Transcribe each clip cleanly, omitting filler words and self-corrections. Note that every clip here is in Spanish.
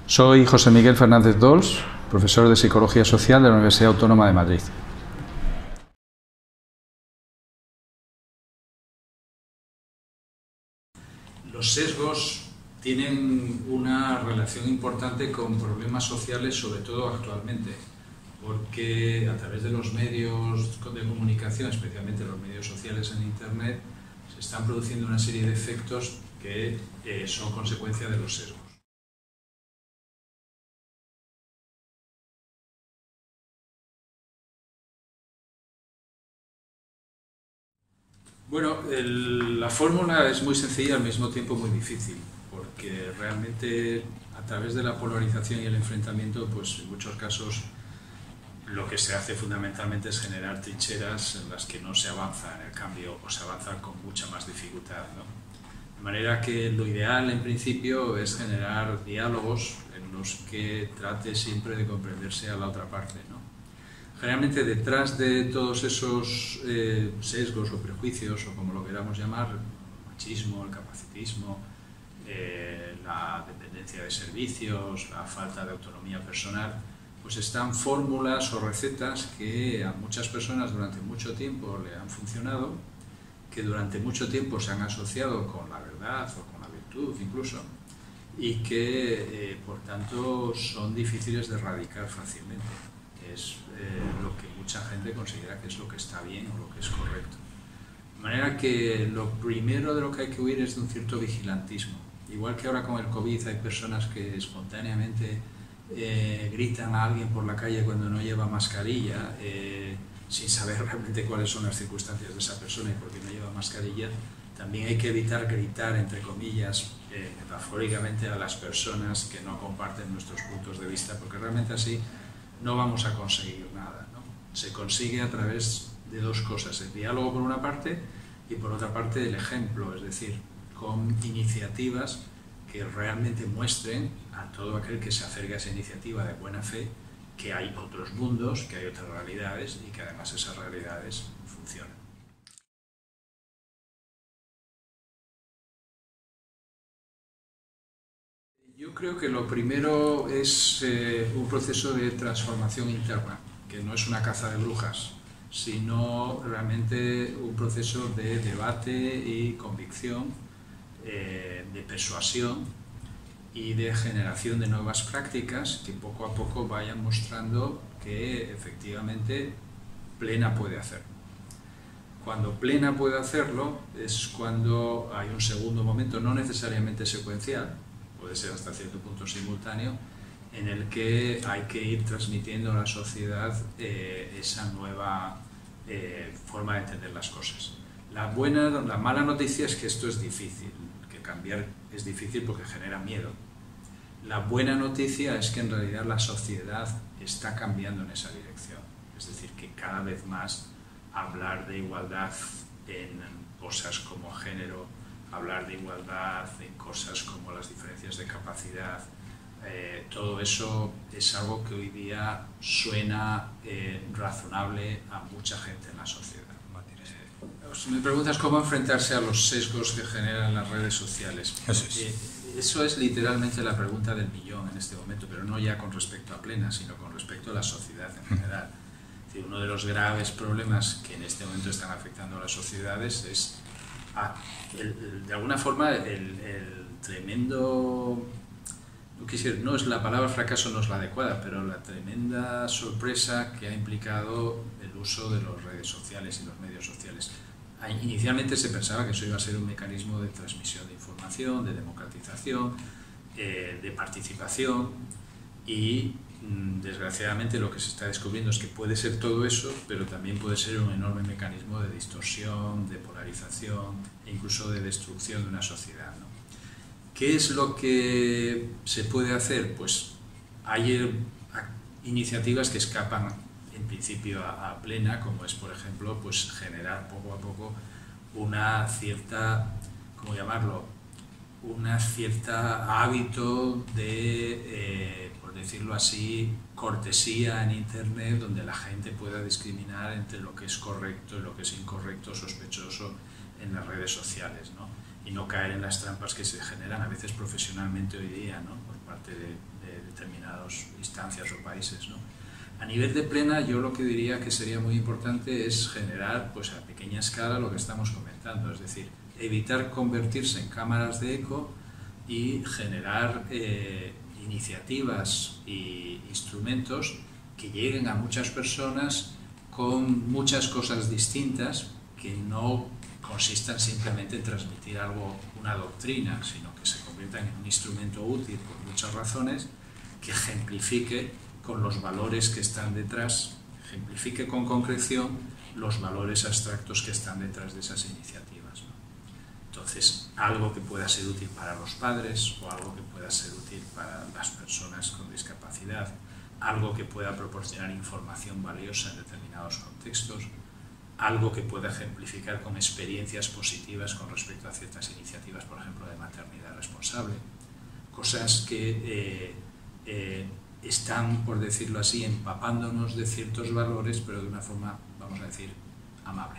Soy José Miguel Fernández Dols, profesor de Psicología Social de la Universidad Autónoma de Madrid. Los sesgos tienen una relación importante con problemas sociales, sobre todo actualmente, porque a través de los medios de comunicación, especialmente los medios sociales en Internet, se están produciendo una serie de efectos que son consecuencia de los sesgos. Bueno, la fórmula es muy sencilla y al mismo tiempo muy difícil, porque realmente a través de la polarización y el enfrentamiento, pues en muchos casos lo que se hace fundamentalmente es generar trincheras en las que no se avanza en el cambio o se avanza con mucha más dificultad, ¿no? De manera que lo ideal en principio es generar diálogos en los que trate siempre de comprenderse a la otra parte, ¿no? Generalmente detrás de todos esos sesgos o prejuicios, o como lo queramos llamar, el machismo, el capacitismo, la dependencia de servicios, la falta de autonomía personal, pues están fórmulas o recetas que a muchas personas durante mucho tiempo le han funcionado, que durante mucho tiempo se han asociado con la verdad o con la virtud incluso, y que por tanto son difíciles de erradicar fácilmente. Es lo que mucha gente considera que es lo que está bien o lo que es correcto. De manera que lo primero de lo que hay que huir es de un cierto vigilantismo. Igual que ahora con el COVID hay personas que espontáneamente gritan a alguien por la calle cuando no lleva mascarilla, sin saber realmente cuáles son las circunstancias de esa persona y por qué no lleva mascarilla, también hay que evitar gritar, entre comillas, metafóricamente a las personas que no comparten nuestros puntos de vista, porque realmente así no vamos a conseguir nada, ¿no? Se consigue a través de dos cosas: el diálogo por una parte y por otra parte el ejemplo, es decir, con iniciativas que realmente muestren a todo aquel que se acerque a esa iniciativa de buena fe que hay otros mundos, que hay otras realidades y que además esas realidades funcionan. Yo creo que lo primero es un proceso de transformación interna, que no es una caza de brujas, sino realmente un proceso de debate y convicción, de persuasión y de generación de nuevas prácticas que poco a poco vayan mostrando que efectivamente Plena puede hacerlo. Cuando Plena puede hacerlo es cuando hay un segundo momento, no necesariamente secuencial, puede ser hasta cierto punto simultáneo, en el que hay que ir transmitiendo a la sociedad esa nueva forma de entender las cosas. La mala noticia es que esto es difícil, que cambiar es difícil porque genera miedo. La buena noticia es que en realidad la sociedad está cambiando en esa dirección, es decir, que cada vez más hablar de igualdad en cosas como género, hablar de igualdad en cosas como las diferencias de capacidad, todo eso es algo que hoy día suena razonable a mucha gente en la sociedad. Me preguntas cómo enfrentarse a los sesgos que generan las redes sociales. Eso es literalmente la pregunta del millón en este momento, pero no ya con respecto a Plena, sino con respecto a la sociedad en general. Es decir, uno de los graves problemas que en este momento están afectando a las sociedades es de alguna forma el tremendo, no es la palabra fracaso, no es la adecuada, pero la tremenda sorpresa que ha implicado el uso de las redes sociales y los medios sociales. Inicialmente se pensaba que eso iba a ser un mecanismo de transmisión de información, de democratización, de participación, y desgraciadamente lo que se está descubriendo es que puede ser todo eso, pero también puede ser un enorme mecanismo de distorsión, de polarización e incluso de destrucción de una sociedad, ¿no? ¿Qué es lo que se puede hacer? Pues hay iniciativas que escapan en principio a Plena, como es, por ejemplo, pues generar poco a poco una cierta, ¿cómo llamarlo?, una cierta hábito de, por decirlo así, cortesía en Internet, donde la gente pueda discriminar entre lo que es correcto y lo que es incorrecto, sospechoso en las redes sociales, ¿no? Y no caer en las trampas que se generan a veces profesionalmente hoy día, ¿no?, por parte de de determinadas instancias o países, ¿no? A nivel de plena, yo lo que diría que sería muy importante es generar, pues a pequeña escala, lo que estamos comentando, es decir, evitar convertirse en cámaras de eco y generar iniciativas e instrumentos que lleguen a muchas personas con muchas cosas distintas, que no consistan simplemente en transmitir algo, una doctrina, sino que se conviertan en un instrumento útil por muchas razones, que ejemplifique con los valores que están detrás, ejemplifique con concreción los valores abstractos que están detrás de esas iniciativas, ¿no? Entonces, algo que pueda ser útil para los padres o algo que pueda ser útil para las personas con discapacidad, algo que pueda proporcionar información valiosa en determinados contextos, algo que pueda ejemplificar con experiencias positivas con respecto a ciertas iniciativas, por ejemplo, de maternidad responsable, cosas que están, por decirlo así, empapándonos de ciertos valores, pero de una forma, vamos a decir, amable.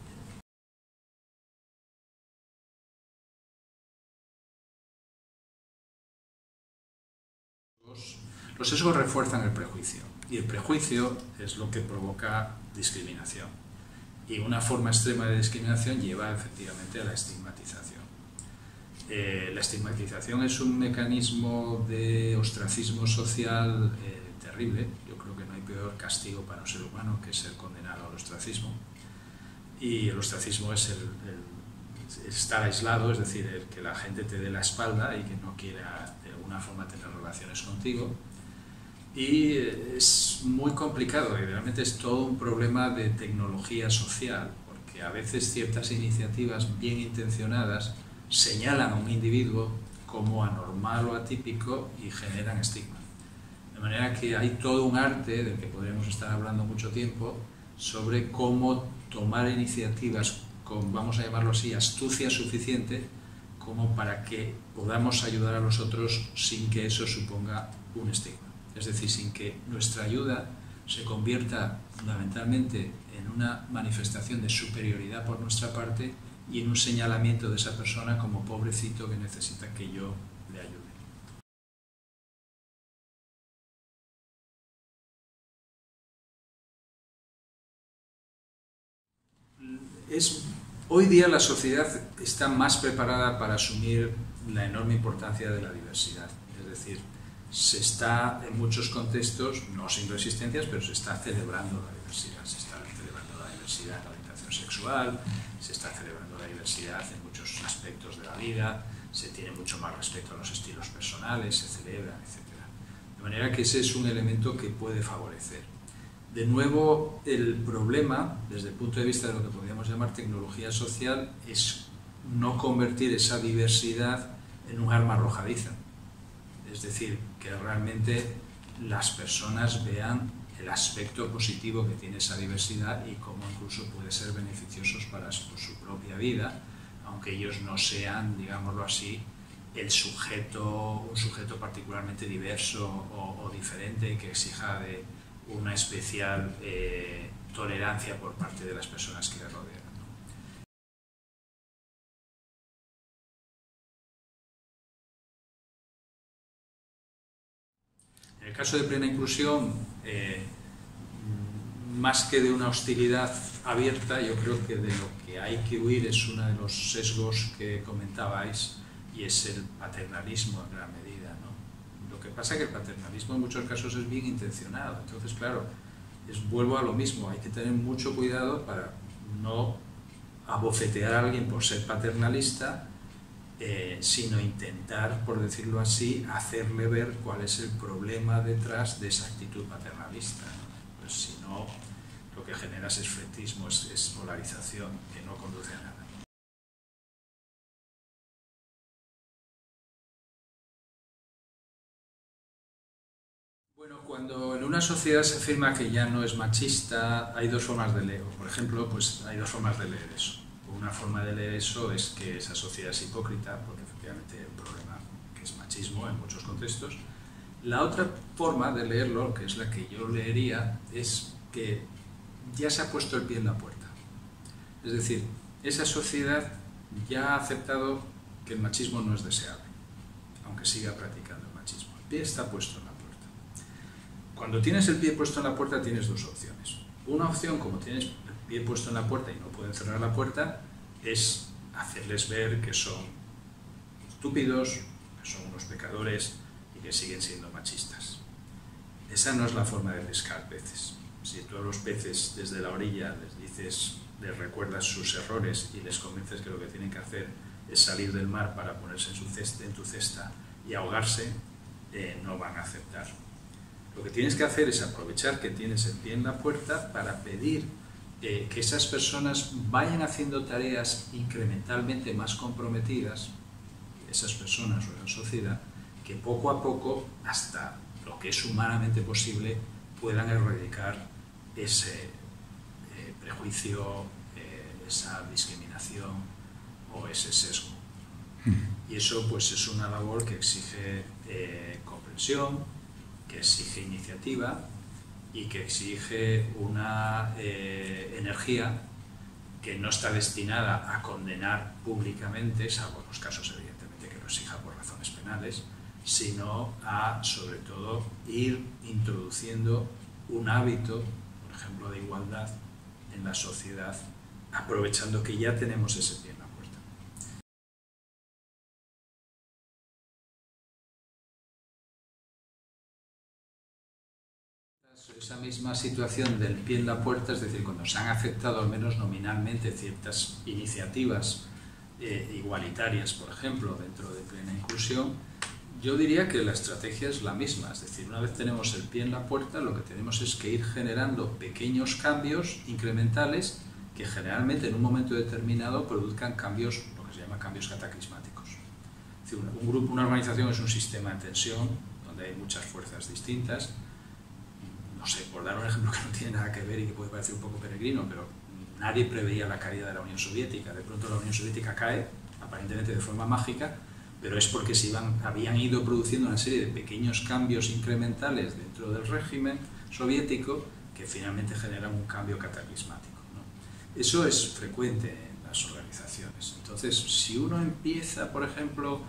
Los sesgos refuerzan el prejuicio, y el prejuicio es lo que provoca discriminación. Y una forma extrema de discriminación lleva efectivamente a la estigmatización. La estigmatización es un mecanismo de ostracismo social terrible. Yo creo que no hay peor castigo para un ser humano que ser condenado al ostracismo. Y el ostracismo es estar aislado, es decir, el que la gente te dé la espalda y que no quiera de alguna forma tener relaciones contigo. Y es muy complicado y realmente es todo un problema de tecnología social, porque a veces ciertas iniciativas bien intencionadas señalan a un individuo como anormal o atípico y generan estigma. De manera que hay todo un arte del que podríamos estar hablando mucho tiempo sobre cómo tomar iniciativas con, vamos a llamarlo así, astucia suficiente como para que podamos ayudar a los otros sin que eso suponga un estigma. Es decir, sin que nuestra ayuda se convierta fundamentalmente en una manifestación de superioridad por nuestra parte y en un señalamiento de esa persona como pobrecito que necesita que yo le ayude. Hoy día la sociedad está más preparada para asumir la enorme importancia de la diversidad. Es decir, se está en muchos contextos, no sin resistencias, pero se está celebrando la diversidad. Se está celebrando la diversidad en la orientación sexual, se está celebrando la diversidad en muchos aspectos de la vida, se tiene mucho más respeto a los estilos personales, se celebran, etc. De manera que ese es un elemento que puede favorecer. De nuevo, el problema, desde el punto de vista de lo que podríamos llamar tecnología social, es no convertir esa diversidad en un arma arrojadiza. Es decir, que realmente las personas vean el aspecto positivo que tiene esa diversidad y cómo incluso puede ser beneficiosos para su propia vida, aunque ellos no sean, digámoslo así, un sujeto particularmente diverso o diferente que exija de una especial tolerancia por parte de las personas que le rodean. En el caso de plena inclusión, más que de una hostilidad abierta, yo creo que de lo que hay que huir es uno de los sesgos que comentabais, y es el paternalismo en gran medida, ¿no? Lo que pasa es que el paternalismo en muchos casos es bien intencionado. Entonces, claro, vuelvo a lo mismo, hay que tener mucho cuidado para no abofetear a alguien por ser paternalista, sino intentar, por decirlo así, hacerle ver cuál es el problema detrás de esa actitud paternalista, ¿no? Pues si no, lo que generas es fretismo, es polarización, que no conduce a nada. Bueno, cuando en una sociedad se afirma que ya no es machista, hay dos formas de leer. Por ejemplo, pues hay dos formas de leer eso. Una forma de leer eso es que esa sociedad es hipócrita, porque efectivamente hay un problema que es machismo en muchos contextos. La otra forma de leerlo, que es la que yo leería, es que ya se ha puesto el pie en la puerta. Es decir, esa sociedad ya ha aceptado que el machismo no es deseable, aunque siga practicando el machismo. pie está puesto en la puerta. Cuando tienes el pie puesto en la puerta tienes dos opciones. Una opción, como tienes el pie puesto en la puerta y no pueden cerrar la puerta, es hacerles ver que son estúpidos, que son unos pecadores y que siguen siendo machistas. Esa no es la forma de pescar peces. Si tú a los peces desde la orilla les recuerdas sus errores y les convences que lo que tienen que hacer es salir del mar para ponerse en tu cesta y ahogarse, no van a aceptar. Lo que tienes que hacer es aprovechar que tienes el pie en la puerta para pedir que esas personas vayan haciendo tareas incrementalmente más comprometidas, esas personas o la sociedad, que poco a poco, hasta lo que es humanamente posible, puedan erradicar ese prejuicio, esa discriminación o ese sesgo. Y eso pues es una labor que exige comprensión, que exige iniciativa y que exige una energía que no está destinada a condenar públicamente, salvo en los casos evidentemente que lo exija por razones penales, sino a, sobre todo, ir introduciendo un hábito, por ejemplo, de igualdad en la sociedad, aprovechando que ya tenemos ese pie en la puerta. Esa misma situación del pie en la puerta, es decir, cuando se han aceptado al menos nominalmente ciertas iniciativas igualitarias, por ejemplo, dentro de plena inclusión, yo diría que la estrategia es la misma, es decir, una vez tenemos el pie en la puerta, lo que tenemos es que ir generando pequeños cambios incrementales que generalmente en un momento determinado produzcan cambios, lo que se llama cambios cataclismáticos. Es decir, un grupo, una organización es un sistema en tensión, donde hay muchas fuerzas distintas. No sé, por dar un ejemplo que no tiene nada que ver y que puede parecer un poco peregrino, pero nadie preveía la caída de la Unión Soviética. De pronto la Unión Soviética cae, aparentemente de forma mágica, pero es porque habían ido produciendo una serie de pequeños cambios incrementales dentro del régimen soviético que finalmente generan un cambio cataclismático, ¿no? Eso es frecuente en las organizaciones. Entonces, si uno empieza, por ejemplo,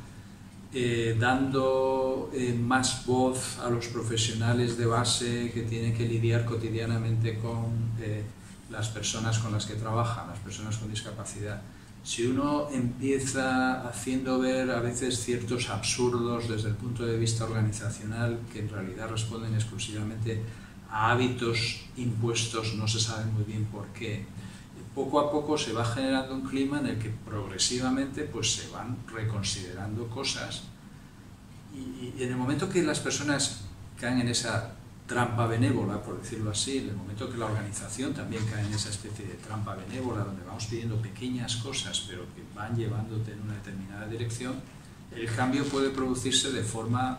dando más voz a los profesionales de base que tienen que lidiar cotidianamente con las personas con las que trabajan, las personas con discapacidad, si uno empieza haciendo ver a veces ciertos absurdos desde el punto de vista organizacional que en realidad responden exclusivamente a hábitos impuestos, no se sabe muy bien por qué, poco a poco se va generando un clima en el que progresivamente pues, se van reconsiderando cosas y en el momento que las personas caen en esa trampa benévola, por decirlo así, en el momento que la organización también cae en esa especie de trampa benévola donde vamos pidiendo pequeñas cosas pero que van llevándote en una determinada dirección, el cambio puede producirse de forma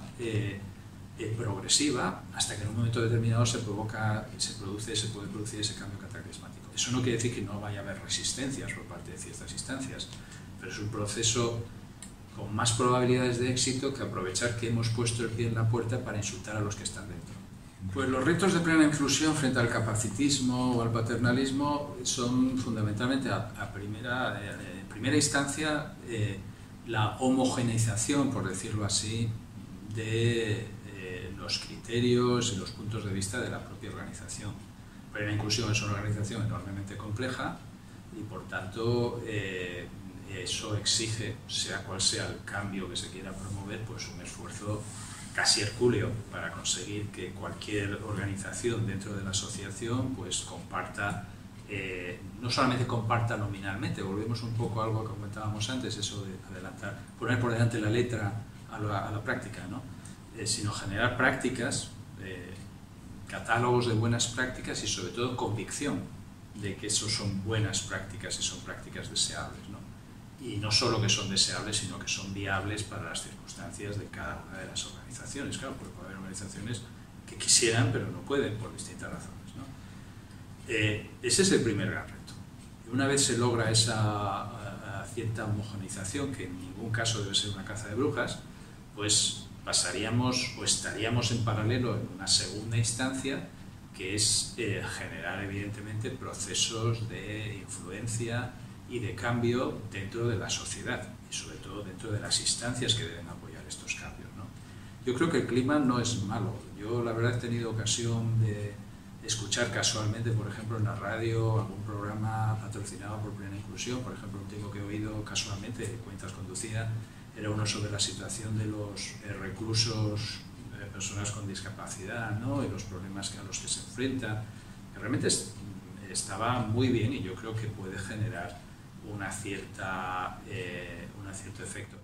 progresiva hasta que en un momento determinado se puede producir ese cambio cataclismático. Eso no quiere decir que no vaya a haber resistencias por parte de ciertas instancias, pero es un proceso con más probabilidades de éxito que aprovechar que hemos puesto el pie en la puerta para insultar a los que están dentro. Pues los retos de plena inclusión frente al capacitismo o al paternalismo son fundamentalmente, en primera instancia, la homogeneización, por decirlo así, de los criterios y los puntos de vista de la propia organización. Plena inclusión es una organización enormemente compleja y, por tanto, eso exige, sea cual sea el cambio que se quiera promover, pues un esfuerzo casi hercúleo para conseguir que cualquier organización dentro de la asociación pues comparta, no solamente comparta nominalmente, volvemos un poco a algo que comentábamos antes, eso de poner por delante la letra a la práctica, ¿no? Sino generar prácticas, catálogos de buenas prácticas y sobre todo convicción de que eso son buenas prácticas y son prácticas deseables, ¿no? Y no solo que son deseables, sino que son viables para las circunstancias de cada una de las organizaciones. Claro, porque puede haber organizaciones que quisieran, pero no pueden por distintas razones, ¿no? Ese es el primer gran reto. Y una vez se logra esa cierta homogeneización, que en ningún caso debe ser una caza de brujas, pues pasaríamos o estaríamos en paralelo en una segunda instancia, que es generar evidentemente procesos de influencia y de cambio dentro de la sociedad y sobre todo dentro de las instancias que deben apoyar estos cambios, ¿no? Yo creo que el clima no es malo. Yo la verdad he tenido ocasión de escuchar casualmente, por ejemplo, en la radio, algún programa patrocinado por Plena Inclusión. Por ejemplo, un tema que he oído casualmente, Cuentas Conducidas, era uno sobre la situación de los reclusos, personas con discapacidad, ¿no? Y los problemas a los que se enfrentan. Que realmente estaba muy bien y yo creo que puede generar un cierto efecto.